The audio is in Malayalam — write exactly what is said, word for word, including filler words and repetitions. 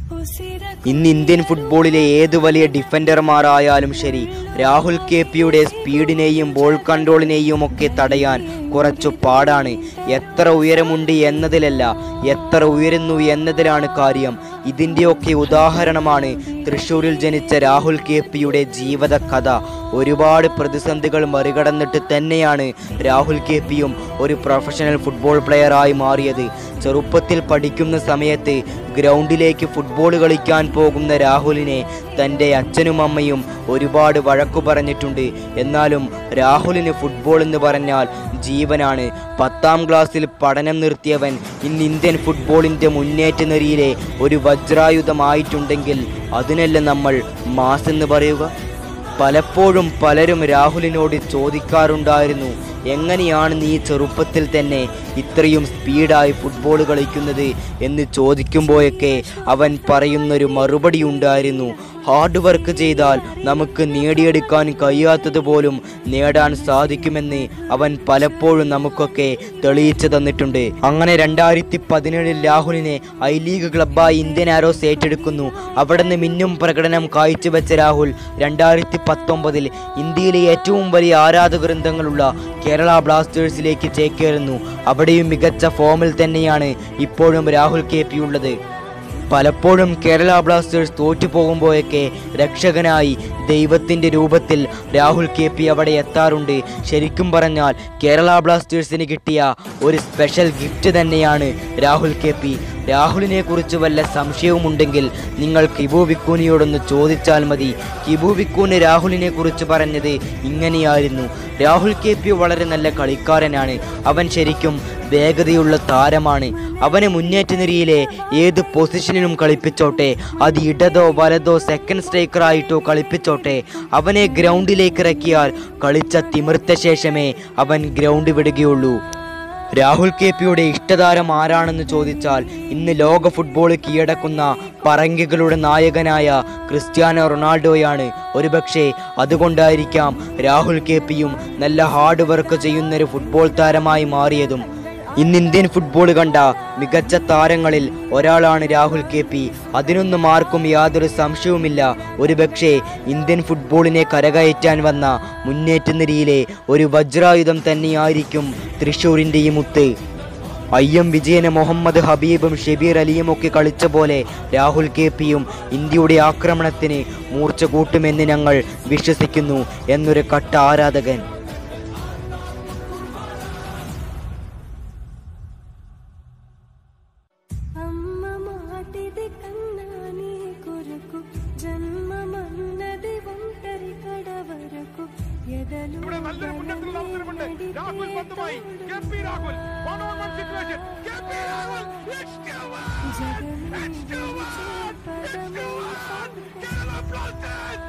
ഇന്ന് ഇന്ത്യൻ ഫുട്ബോളിലെ ഏത് വലിയ ഡിഫൻഡർമാരായാലും ശരി, രാഹുൽ കെ പിയുടെ സ്പീഡിനെയും ബോൾ കൺട്രോളിനെയും ഒക്കെ തടയാൻ കുറച്ചു പാടാണ്. എത്ര ഉയരമുണ്ട് എന്നതിലല്ല, എത്ര ഉയരുന്നു എന്നതിലാണ് കാര്യം. ഇതിൻ്റെയൊക്കെ ഉദാഹരണമാണ് തൃശ്ശൂരിൽ ജനിച്ച രാഹുൽ കെ പിയുടെ ജീവിത കഥ. ഒരുപാട് പ്രതിസന്ധികൾ മറികടന്നിട്ട് തന്നെയാണ് രാഹുൽ കെ പിയും ഒരു പ്രൊഫഷണൽ ഫുട്ബോൾ പ്ലെയറായി മാറിയത്. ചെറുപ്പത്തിൽ പഠിക്കുന്ന സമയത്ത് ഗ്രൗണ്ടിലേക്ക് ഫുട്ബോൾ കളിക്കാൻ പോകുന്ന രാഹുലിനെ തൻ്റെ അച്ഛനും അമ്മയും ഒരുപാട് വഴക്കു പറഞ്ഞിട്ടുണ്ട്. എന്നാലും രാഹുലിന് ഫുട്ബോൾ എന്ന് പറഞ്ഞാൽ ജീവനാണ്. പത്താം ക്ലാസ്സിൽ പഠനം നിർത്തിയവൻ ഇന്ന് ഇന്ത്യൻ ഫുട്ബോളിൻ്റെ മുന്നേറ്റ നിരയിലെ ഒരു വജ്രായുധമായിട്ടുണ്ടെങ്കിൽ അതിനല്ല നമ്മൾ മാസ് എന്ന് പറയുക. പലപ്പോഴും പലരും രാഹുലിനോട് ചോദിക്കാറുണ്ടായിരുന്നു, എങ്ങനെയാണ് നീ ചെറുപ്പത്തിൽ തന്നെ ഇത്രയും സ്പീഡായി ഫുട്ബോൾ കളിക്കുന്നത് എന്ന് ചോദിക്കുമ്പോഴൊക്കെ അവൻ പറയുന്നൊരു മറുപടി ഉണ്ടായിരുന്നു, ഹാർഡ് വർക്ക് ചെയ്താൽ നമുക്ക് നേടിയെടുക്കാൻ കഴിയാത്തത് പോലും നേടാൻ സാധിക്കുമെന്ന് അവൻ പലപ്പോഴും നമുക്കൊക്കെ തെളിയിച്ചു തന്നിട്ടുണ്ട്. അങ്ങനെ രണ്ടായിരത്തി പതിനേഴിൽ രാഹുലിനെ ഐ ലീഗ് ക്ലബ്ബായി ഇന്ത്യൻ ആരോസ് ഏറ്റെടുക്കുന്നു. അവിടെ നിന്ന് മിന്നും പ്രകടനം കാഴ്ചവെച്ച രാഹുൽ രണ്ടായിരത്തി പത്തൊമ്പതിൽ ഇന്ത്യയിലെ ഏറ്റവും വലിയ ആരാധക വൃന്ദങ്ങളുള്ള കേരള ബ്ലാസ്റ്റേഴ്സിലേക്ക് ചേക്കേറുന്നു. അവിടെയും മികച്ച ഫോമിൽ തന്നെയാണ് ഇപ്പോഴും രാഹുൽ കെ പി ഉള്ളത്. പലപ്പോഴും കേരള ബ്ലാസ്റ്റേഴ്സ് തോറ്റു പോകുമ്പോഴൊക്കെ രക്ഷകനായി ദൈവത്തിൻ്റെ രൂപത്തിൽ രാഹുൽ കെ പി അവിടെ എത്താറുണ്ട്. ശരിക്കും പറഞ്ഞാൽ കേരള ബ്ലാസ്റ്റേഴ്സിന് കിട്ടിയ ഒരു സ്പെഷ്യൽ ഗിഫ്റ്റ് തന്നെയാണ് രാഹുൽ കെ പി. രാഹുലിനെ കുറിച്ച് വല്ല സംശയവുമുണ്ടെങ്കിൽ നിങ്ങൾ കിബു വിക്കൂനിയോടൊന്ന് ചോദിച്ചാൽ മതി. കിബു വിക്കൂന് രാഹുലിനെ കുറിച്ച് പറഞ്ഞത് ഇങ്ങനെയായിരുന്നു, രാഹുൽ കെ പി വളരെ നല്ല കളിക്കാരനാണ്, അവൻ ശരിക്കും വേഗതയുള്ള താരമാണ്, അവനെ മുന്നേറ്റ നിരയിലെ ഏത് പൊസിഷനിലും കളിപ്പിച്ചോട്ടെ, അത് ഇടതോ വലതോ സെക്കൻഡ് സ്ട്രൈക്കറായിട്ടോ കളിപ്പിച്ചോട്ടെ, അവനെ ഗ്രൗണ്ടിലേക്ക് ഇറക്കിയാൽ കളിച്ച തിമിർത്ത ശേഷമേ അവൻ ഗ്രൗണ്ട് വിടുകയുള്ളൂ. രാഹുൽ കെ പിയുടെ ഇഷ്ടതാരം ആരാണെന്ന് ചോദിച്ചാൽ ഇന്ന് ലോക ഫുട്ബോൾ കീഴടക്കുന്ന പറങ്കികളുടെ നായകനായ ക്രിസ്ത്യാനോ റൊണാൾഡോയാണ്. ഒരുപക്ഷെ അതുകൊണ്ടായിരിക്കാം രാഹുൽ കെ പിയും നല്ല ഹാർഡ് വർക്ക് ചെയ്യുന്നൊരു ഫുട്ബോൾ താരമായി മാറിയതും. ഇന്ന് ഇന്ത്യൻ ഫുട്ബോൾ കണ്ട മികച്ച താരങ്ങളിൽ ഒരാളാണ് രാഹുൽ കെ പി. അതിനൊന്നും ആർക്കും യാതൊരു സംശയവുമില്ല. ഒരുപക്ഷെ ഇന്ത്യൻ ഫുട്ബോളിനെ കരകയറ്റാൻ വന്ന മുന്നേറ്റ നിരയിലെ ഒരു വജ്രായുധം തന്നെയായിരിക്കും തൃശ്ശൂരിൻ്റെ ഈ മുത്ത്. ഐ എം വിജയന് മുഹമ്മദ് ഹബീബും ഷബീർ അലിയും ഒക്കെ കളിച്ച പോലെ രാഹുൽ കെ പിയും ഇന്ത്യയുടെ ആക്രമണത്തിന് മൂർച്ച കൂട്ടുമെന്ന് ഞങ്ങൾ വിശ്വസിക്കുന്നു എന്നൊരു കട്ട ആരാധകൻ. ഇവിടെ നല്ലൊരു മുന്നേറ്റത്തിലുള്ള അവസരമുണ്ട്. രാഹുൽ പന്തുമായി K P Rahul one on one situation. K P Rahul it's two one it's two one it's two one Kerala Blasters